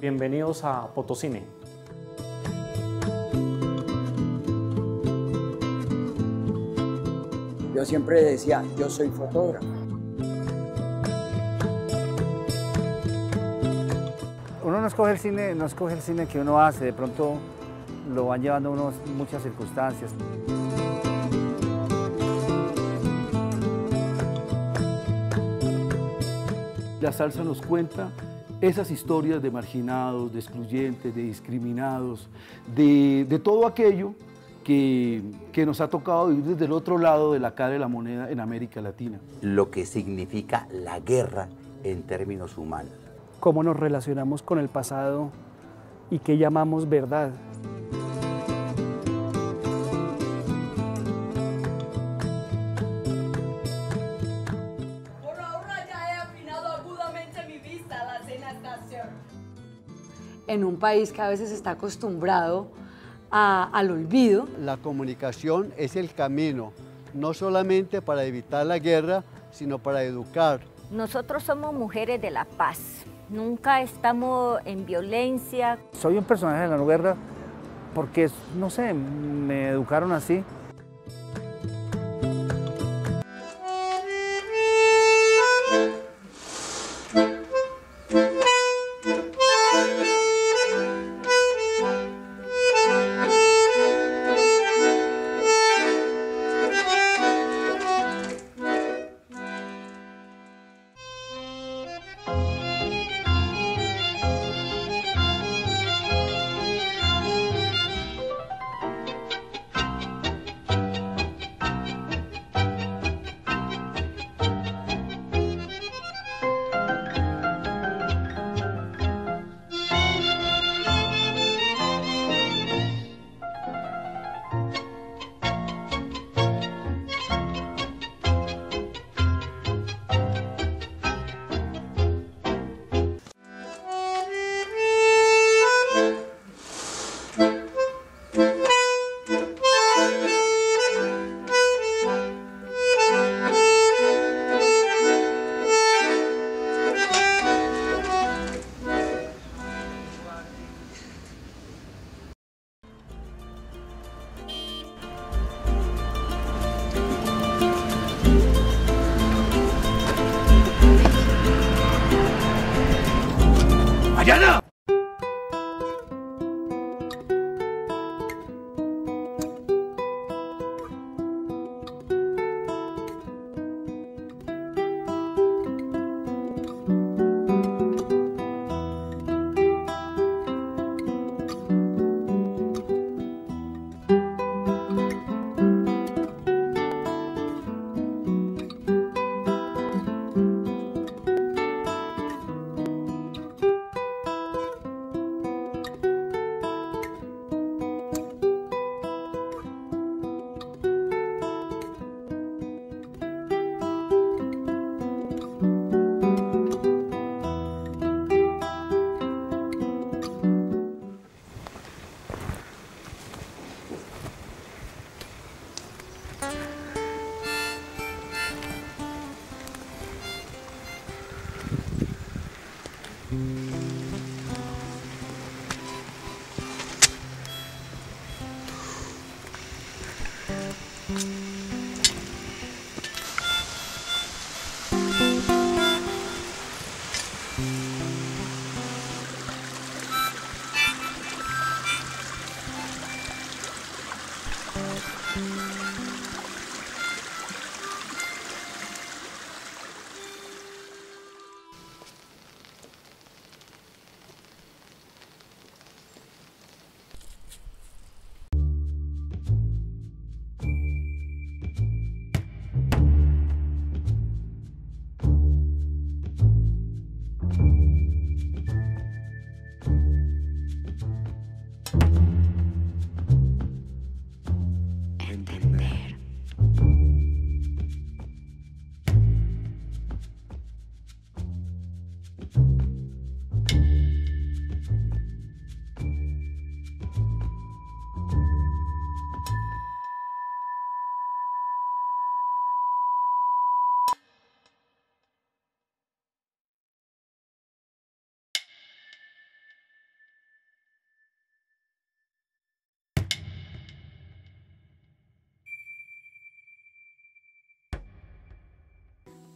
Bienvenidos a Potosine. Yo siempre decía, yo soy fotógrafo. Uno no escoge el cine que uno hace, de pronto lo van llevando a uno muchas circunstancias. La salsa nos cuenta esas historias de marginados, de excluyentes, de discriminados, de todo aquello que nos ha tocado vivir desde el otro lado de la cara de la moneda en América Latina. Lo que significa la guerra en términos humanos. Cómo nos relacionamos con el pasado y qué llamamos verdad. Por ahora ya he afinado agudamente mi vista a la estación. En un país que a veces está acostumbrado al olvido. La comunicación es el camino, no solamente para evitar la guerra, sino para educar. Nosotros somos mujeres de la paz, nunca estamos en violencia. Soy un personaje de la no guerra porque, no sé, me educaron así.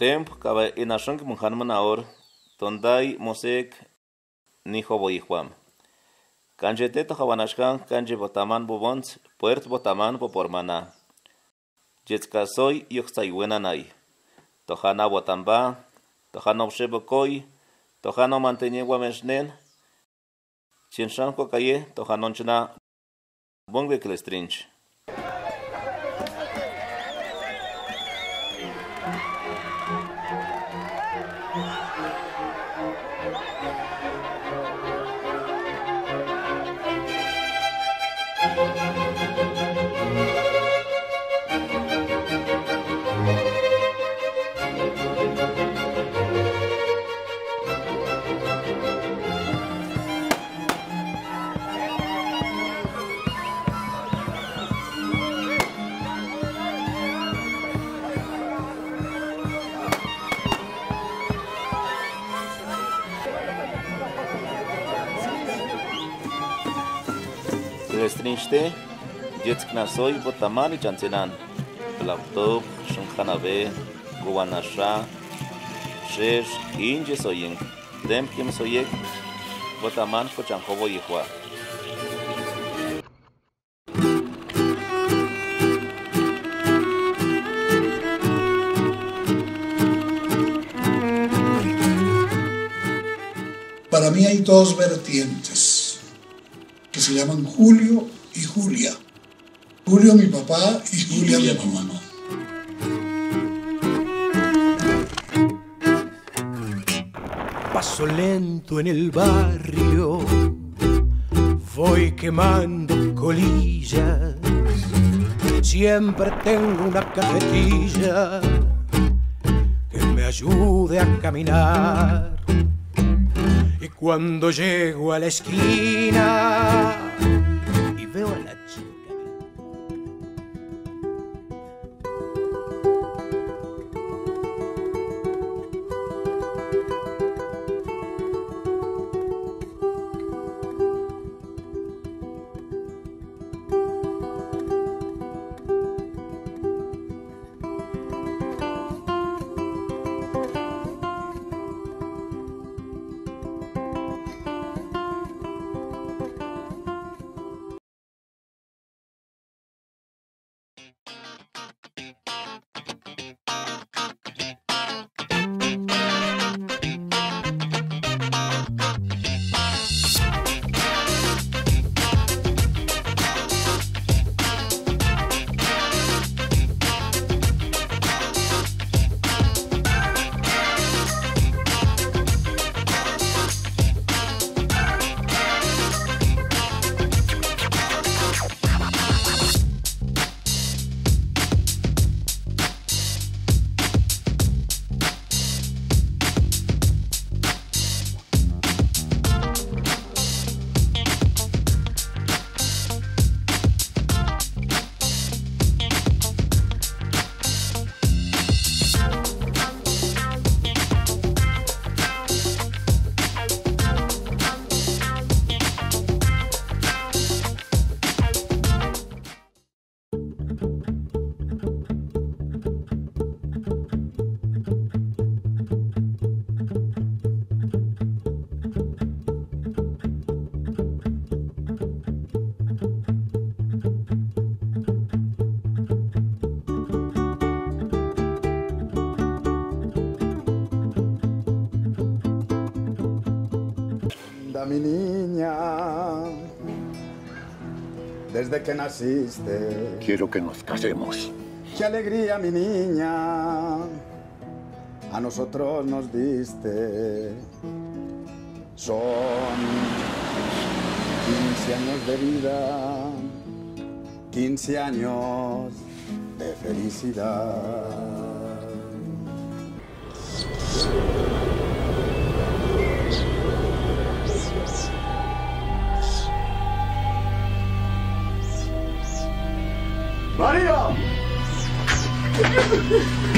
tempo kaba inashunk munhan manaor tondai mosek ni hoboihuam. Kanjete to hawanashkan kanje botaman bobons puert botaman popormana. Jetska soy yuxtaiwena nai. Tohana botamba, tohana obshebokoi, tohana mantenye wameshnen. Chinshanko kaye tohanonchna bongwe klestrinch. Strinchte, jetzt knasoi botamani chancenan, laptop, shunkhanabe, guanasha, shesh, inje soying, dem kim soyek, botaman kochanjobo yihua. Para mí hay dos vertientes que se llaman Julio y Julia. Julio mi papá y Julia mi mamá. Paso lento en el barrio, voy quemando colillas, siempre tengo una cajetilla que me ayude a caminar. Y cuando llego a la esquina y veo a la chica. Mi niña, desde que naciste. Quiero que nos casemos. Qué alegría, mi niña, a nosotros nos diste. Son 15 años de vida, 15 años de felicidad. ¡María!